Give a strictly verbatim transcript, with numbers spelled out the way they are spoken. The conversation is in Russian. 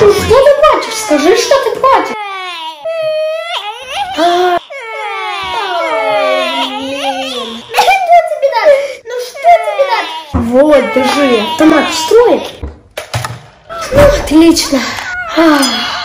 Ну что ты плачешь? Скажи, что ты плачешь. А, блин. Что тебе надо? Ну что тебе надо? Вот, держи. Автомат встроен. Ну, отлично.